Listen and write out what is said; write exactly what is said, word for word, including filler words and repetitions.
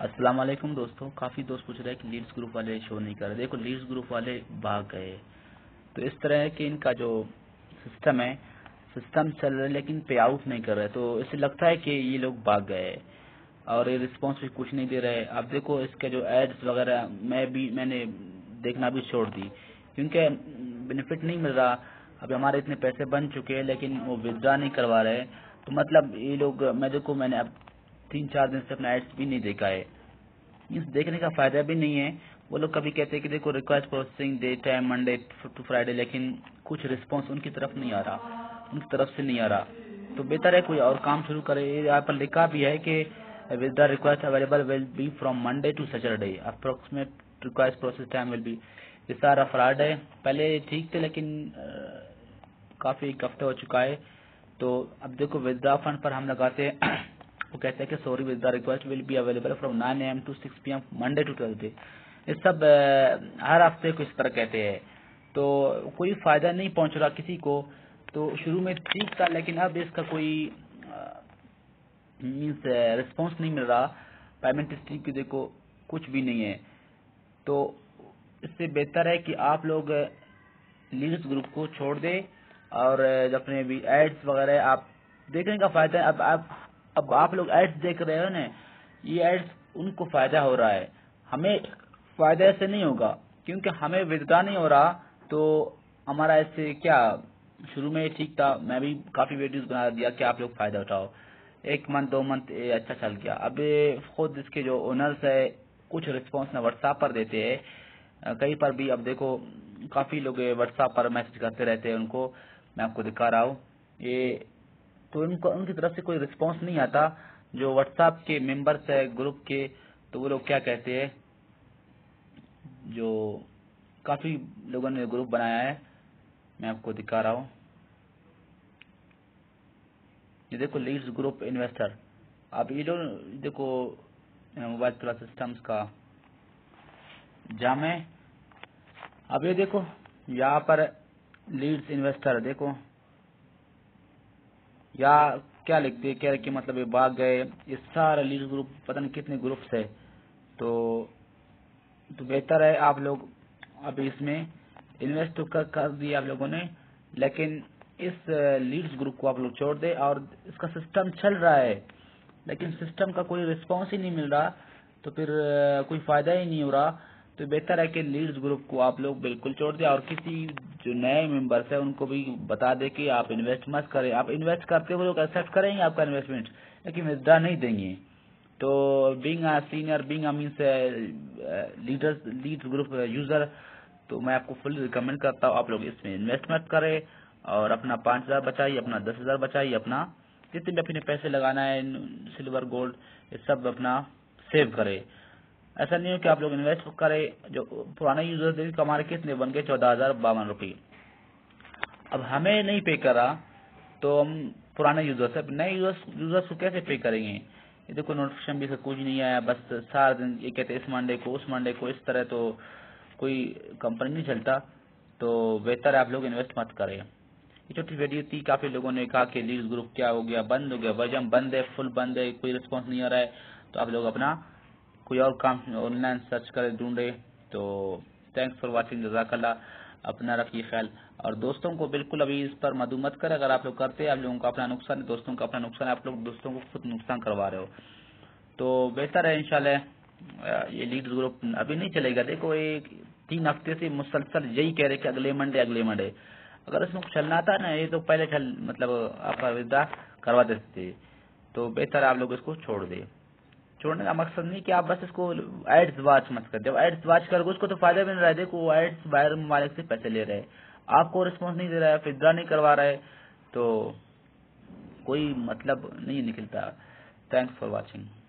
السلام علیکم دوستوں. کافی دوست پوچھ رہے ہیں کہ لیڈز گروپ والے شو نہیں کر رہے. دیکھو لیڈز گروپ والے بھاگ گئے. تو اس طرح ہے کہ ان کا جو سسٹم ہے سسٹم چل رہا ہے لیکن پے آؤٹ نہیں کر رہے. تو اس سے لگتا ہے کہ یہ لوگ بھاگ گئے اور یہ رسپانس بھی کچھ نہیں دے رہے. اب دیکھو اس کے جو ایڈز وغیرہ میں بھی میں نے دیکھنا بھی چھوڑ دی کیونکہ بینیفٹ نہیں مل رہا. اب ہمارے اتنے پیسے بن چکے ہیں لیکن وہ ودرا نہیں کروا رہے. تو مطلب یہ لوگ میں دیکھو میں نے اب تین چار دن سے اپنا ایڈس بھی نہیں دیکھا ہے. اس دیکھنے کا فائدہ بھی نہیں ہے. وہ لوگ کبھی کہتے ہیں کہ دیکھو ریکویسٹ پروسیسنگ ڈیٹ ہے منڈے ٹو فرائیڈے, لیکن کچھ رسپانس ان کی طرف نہیں آ رہا ان کی طرف سے نہیں آ رہا. تو بہتر ہے کوئی اور کام شروع کرے. یہاں پر لکھا بھی ہے کہ with the request available will be from Monday to Saturday. Approximate request process time will be. یہ سارا فراڈ ہے. پہلے ٹھیک تھے لیکن کافی ایک ہفتہ ہو چکا ہے. تو اب دیکھو withdraw فنڈ پر ہم لگاتے ہیں وہ کہتے ہیں کہ sorry withdraw request will be available from nine a m to six p m Monday to Thursday. یہ سب ہر ہفتے کو اس طرح کہتے ہیں. تو کوئی فائدہ نہیں پہنچ رہا کسی کو. تو شروع میں ٹھیک تھا لیکن اب اس کا کوئی مینس رسپانس نہیں مل رہا. پیمنٹ ہسٹری کی دیکھو کچھ بھی نہیں ہے. تو اس سے بہتر ہے کہ آپ لوگ لیڈز گروپ کو چھوڑ دیں اور اپنے بھی ایڈس وغیرہ آپ دیکھنے کا فائدہ ہے. اب آپ اب آپ لوگ ایڈس دیکھ رہے ہو نا, یہ ایڈس ان کو فائدہ ہو رہا ہے, ہمیں فائدہ ایسے نہیں ہوگا کیونکہ ہمیں ودرا نہیں ہو رہا. تو ہمارا ایسے کیا شروع میں ٹھیک تھا, میں بھی کافی ویڈیوز بنا دیا کہ آپ لوگ فائدہ اٹھاؤ. ایک منتھ دو منتھ اچھا چل گیا. اب خود اس کے جو اونرز ہے کچھ رسپانس نہ واٹس ایپ پر دیتے ہیں, کہیں پر بھی اب دیکھو کافی لوگ واٹس ایپ پر میسج کرتے رہتے ہیں. ان کو میں آپ کو دکھا رہا ہوں یہ. تو ان کو ان کی طرف سے کوئی رسپانس نہیں آتا. جو واٹس ایپ کے ممبرس ہے گروپ کے, تو وہ لوگ کیا کہتے ہیں, جو کافی لوگوں نے گروپ بنایا ہے میں آپ کو دکھا رہا ہوں. یہ دیکھو لیڈز گروپ انویسٹر. اب یہ لوگ دیکھو موبائل پلس سسٹمز کا جامع. اب یہ دیکھو یہاں پر لیڈز انویسٹر دیکھو یا کیا لکھتے کہہ رہے کہ مطلب یہ بھاگ گئے. یہ سارا لیڈز گروپ پتہ نہیں کتنے گروپس ہے. تو تو بہتر ہے آپ لوگ اب اس میں انویسٹ کر دیا آپ لوگوں نے, لیکن اس لیڈز گروپ کو آپ لوگ چھوڑ دیں. اور اس کا سسٹم چل رہا ہے لیکن سسٹم کا کوئی رسپانس ہی نہیں مل رہا, تو پھر کوئی فائدہ ہی نہیں ہو رہا. تو بہتر ہے کہ لیڈز گروپ کو آپ لوگ بالکل چھوڑ دیں اور کسی جو نئے ممبرس ہیں ان کو بھی بتا دیں کہ آپ انویسٹ مت کریں. آپ انویسٹ کرتے ہوئے لوگ ایکسیپٹ کریں گے آپ کا انویسٹمنٹ لیکن ودرا نہیں دیں گے. تو being a senior being a means leaders lead group user, تو میں آپ کو فل ریکمینڈ کرتا ہوں آپ لوگ اس میں انویسٹمنٹ کریں اور اپنا پانچ ہزار بچائیے, اپنا دس ہزار بچائیے, اپنا جتنے بھی اپنے پیسے لگانا ہے سلور گولڈ یہ سب اپنا سیو کرے. ایسا نہیں ہو کہ آپ لوگ انویسٹ کرے. جو پرانے یوزر تھے ہمارے کتنے بن گئے چودہ ہزار باون روپے. اب ہمیں نہیں پے کرا تو ہم پرانے یوزر سے نئے یوزرس کو کیسے پے کریں گے. یہ دیکھو نوٹیفکیشن بھی کچھ نہیں آیا, بس سارا دن یہ کہتے اس منڈے کو اس منڈے کو اس طرح. تو کوئی کمپنی نہیں چلتا. تو بہتر ہے آپ لوگ انویسٹ مت کریں. یہ چھوٹی ویڈیو تھی. کافی لوگوں نے کہا کہ لیڈز گروپ کیا ہو گیا, بند ہو گیا, ورژن بند ہے, فل بند ہے, کوئی رسپانس نہیں آ رہا ہے. تو آپ لوگ اپنا کوئی اور کام آن لائن سرچ کرے ڈھونڈے. تو تھینکس فار واچنگ, جزاک اللہ. اپنا رکھیے خیال اور دوستوں کو بالکل ابھی اس پر مدعو مت کرے. اگر آپ لوگ کرتے ہیں آپ لوگوں کا اپنا نقصان ہے, دوستوں کا اپنا نقصان ہے, آپ لوگ دوستوں کو خود نقصان کروا رہے ہو. تو بہتر ہے انشاءاللہ یہ لیڈز گروپ ابھی نہیں چلے گا. دیکھو ایک تین ہفتے سے مسلسل یہی کہہ رہے کہ اگلے منڈے اگلے منڈے. اگر اس میں کچھ چلنا تھا نا یہ تو پہلے چل مطلب آپ کا ودرا کروا دیتے تھے. تو بہتر آپ لوگ اس کو چھوڑ دیں. چھوڑنے کا مقصد نہیں کہ آپ بس اس کو ایڈس واچ مت کر. جب ایڈس واچ کر گے اس کو تو فائدہ بھی نہیں رہا ہے. دیکھو ایڈس باہر ممالک سے پیسے لے رہے ہیں, آپ کو رسپانس نہیں دے رہا ہے, ودرا نہیں کروا رہا ہے, تو کوئی مطلب نہیں نکلتا. Thanks for watching.